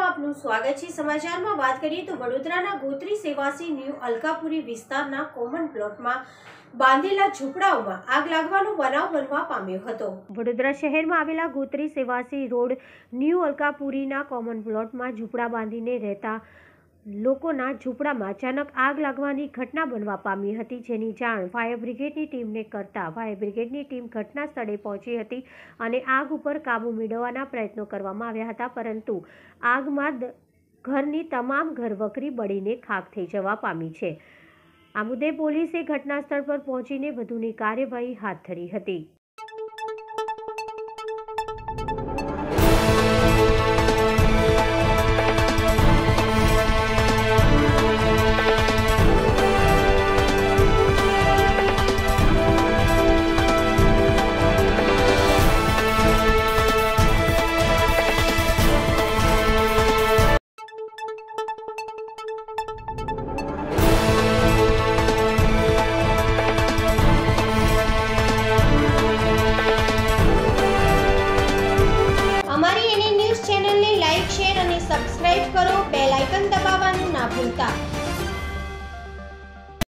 સમાચારમાં આપનું સ્વાગત છે। સમાચારમાં વાત કરીએ તો વડોદરાના ગોત્રી સેવાસી ન્યૂ અલકાપુરી વિસ્તારના કોમન પ્લોટમાં બાંધેલા ઝૂંપડાઓમાં આગ લાગવાનો બનાવ બનવા પામ્યો હતો। વડોદરા શહેરમાં આવેલા ગોત્રી સેવાસી રોડ ન્યૂ અલકાપુરીના કોમન પ્લોટમાં ઝૂંપડા બાંધીને રહેતા લોકોના ઝૂંપડામાં અચાનક આગ લાગવાની ઘટના બનવા પામી હતી, જેની જાણ ફાયર બ્રિગેડની ટીમને કરતા ફાયર બ્રિગેડની ટીમ ઘટના સ્થળે પહોંચી હતી અને આગ ઉપર કાબૂ મેળવવાના પ્રયત્નો કરવામાં આવ્યા હતા, પરંતુ આગમાં ઘરની તમામ ઘરવખરી બળીને ખાખ થઈ જવા પામી છે। આ મુદ્દે પોલીસે ઘટના સ્થળ પર પહોંચીને વધુની કાર્યવાહી હાથ ધરી હતી। અમારી એની ન્યૂઝ ચેનલને લાઈક, શેર અને સબસ્ક્રાઇબ કરો। બેલ આઇકન દબાવવાનું ના ભૂલતા।